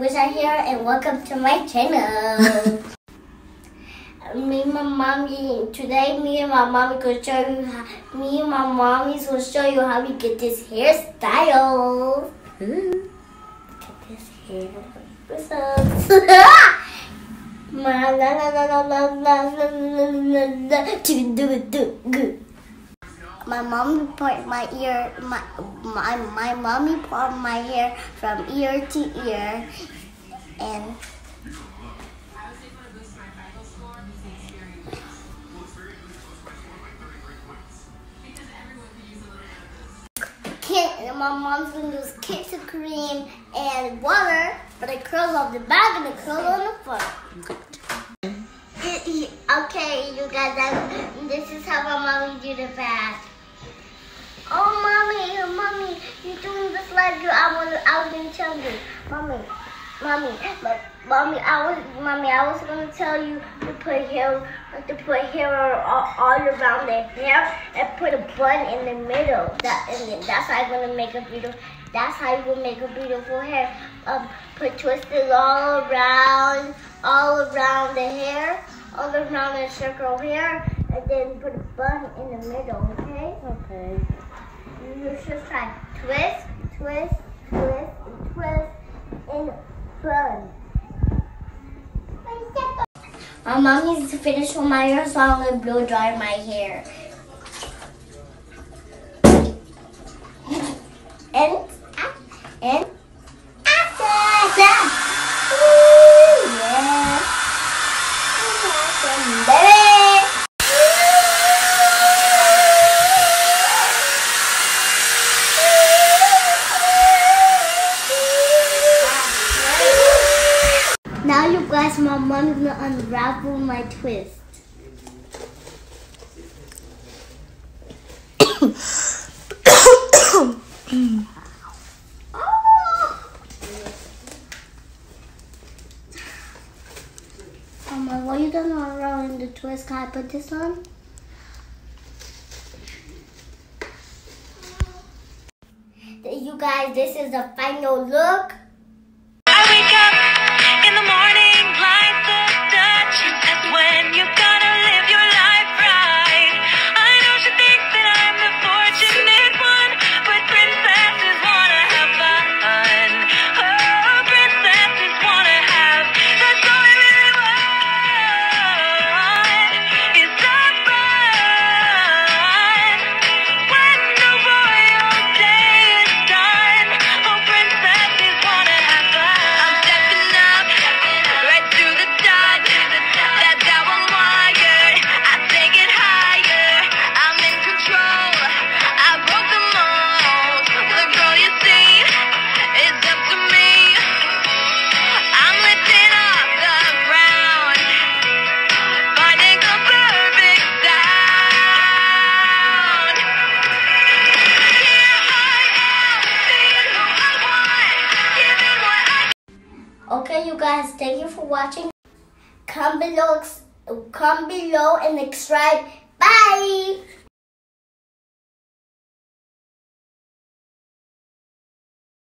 Teresa here, and welcome to my channel. me and my mommy gonna show you how, me and my mommy's gonna show you how we get this hairstyle. Look at this hair. What's up? My mommy part my mommy part my hair from ear to ear, and my mom's gonna use kids of cream and water for the curls off the back and the curls on the front. Okay, you guys, this is how my mommy do the back. Oh, mommy, you're doing this like I was gonna tell you, mommy, I was gonna tell you to put hair all around the hair and put a bun in the middle. That's how you're gonna make a beautiful. That's how you will make a beautiful hair. Put twisters all around the hair, all around the circle hair, and then put a bun in the middle. Okay? Okay. You should try twist, twist, twist, and twist, and bun. My mom needs to finish with my hair, so I'm gonna blow dry my hair. And after that, now you guys, my mom's gonna unravel my twist. Mama, what are you doing around the twist? Can I put this on? You guys, this is the final look. I wake up in the morning, lights of touch. That's when you gotta live your life right. I know she thinks that I'm the fortunate one, but princesses wanna have fun. Oh, princesses wanna have. That's all I really want. Is that fun? When the royal day is done, oh, princesses wanna have fun. I'm stepping up, right to the top. That's how I'm wired. I take it higher. I'm in control. I broke the mold. The girl you see is up to me. I'm lifting off the ground, finding the perfect sound. Here I am, being who I want, giving what I. Okay, you guys, thank you for watching. Come below and subscribe. Bye!